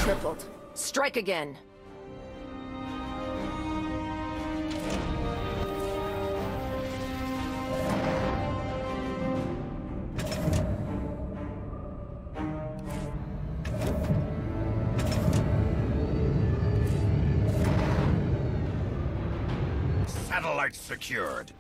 Tripled. Strike again. Satellite secured.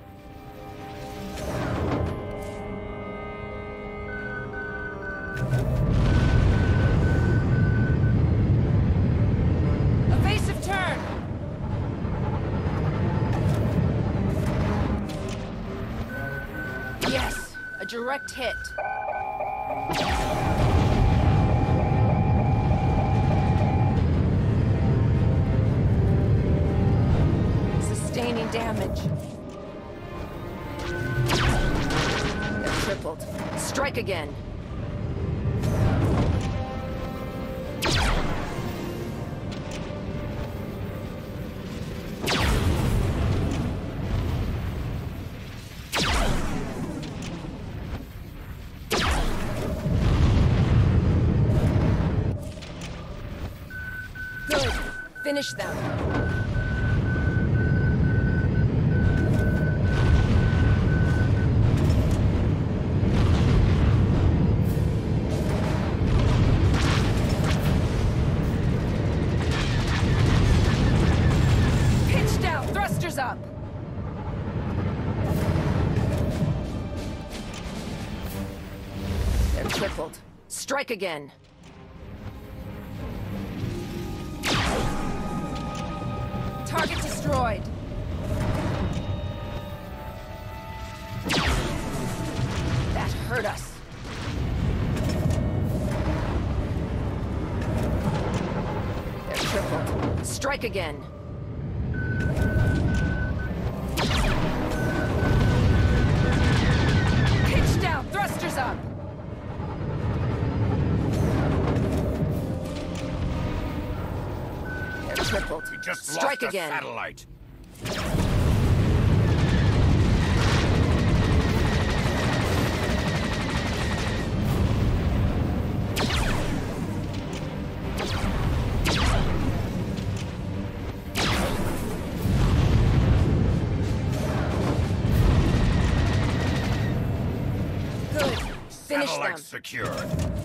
Evasive turn! Yes, a direct hit. Sustaining damage. They're tripled. Strike again. Good. Finish them. Pitch down, thrusters up. They're tripled. Strike again. Target destroyed. That hurt us. They're tripled. Strike again. Pitch down, thrusters up. They're tripled. We just Strike lost again. a satellite. Good. Finish Satellite them. secured.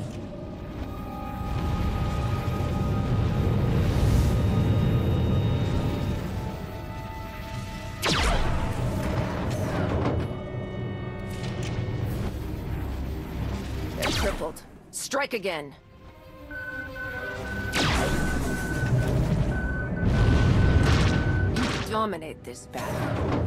They're tripled. Strike again. You dominate this battle.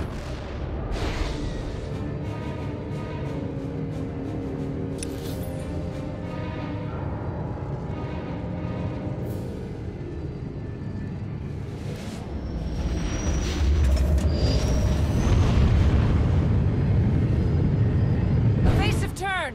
Evasive turn!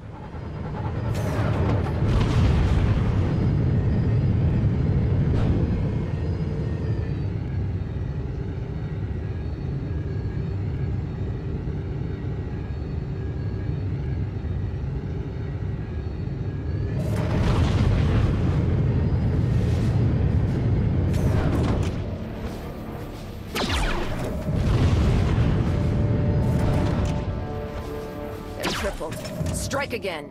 They're tripled. Strike again.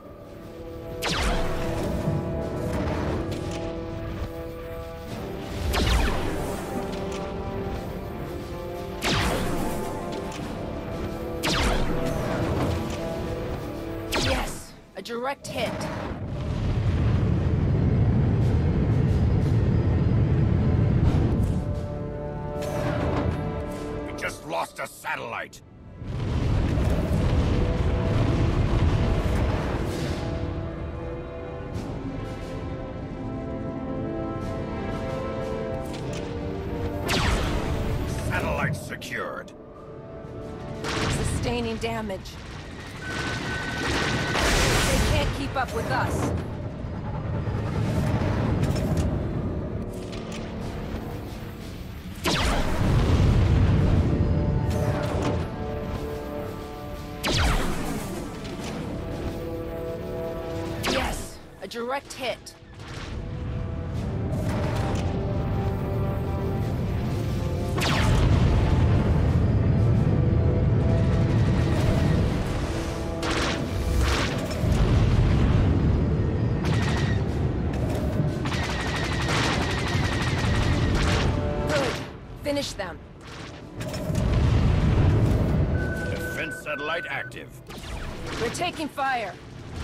Yes, a direct hit. We just lost a satellite. Satellite secured. Sustaining damage. They can't keep up with us. Yes, a direct hit. Finish them. Defense satellite active. We're taking fire.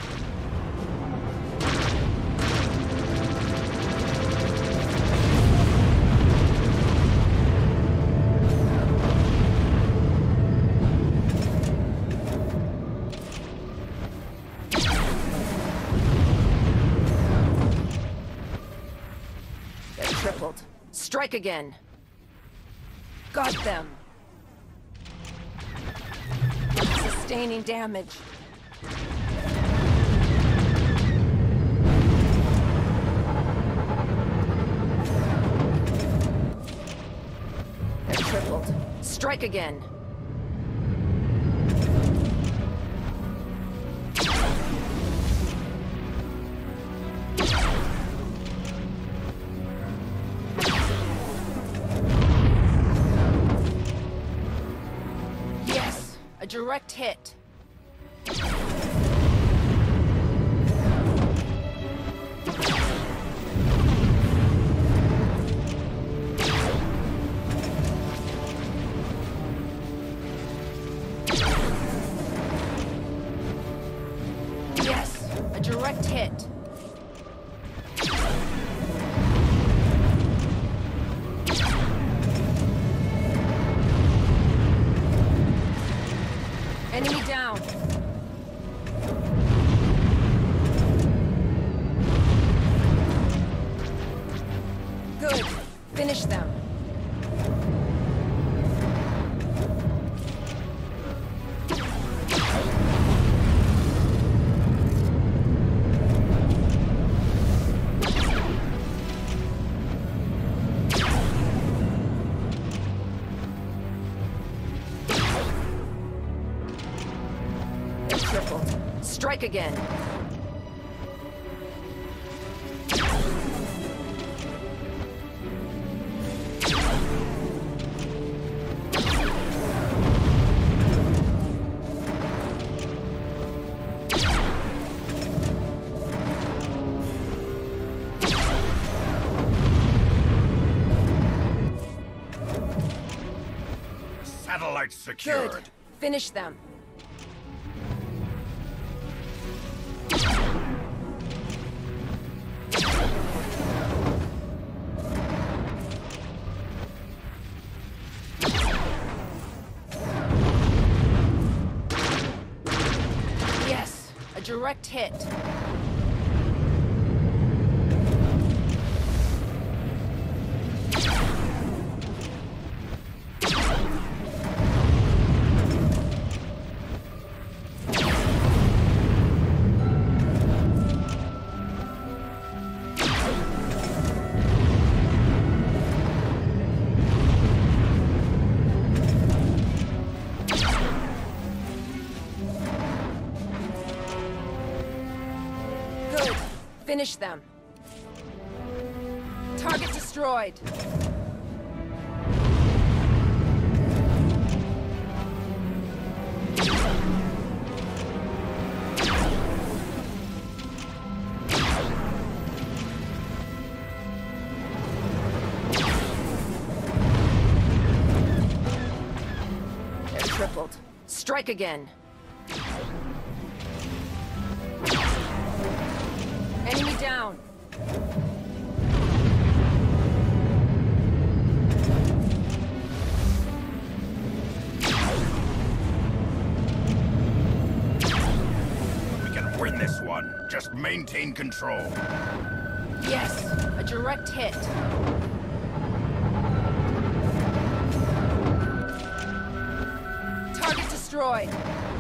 They're tripled. Strike again. Got them. Sustaining damage. They're tripled. Strike again. Yes, a direct hit. Yes, a direct hit. Enemy down. Good. Finish them. They're tripled. Strike again. Satellite secured. Good. Finish them. Yes, a direct hit. Good. Finish them. Target destroyed. They're tripled. Strike again. Enemy down. We can win this one. Just maintain control. Yes, a direct hit. Target destroyed.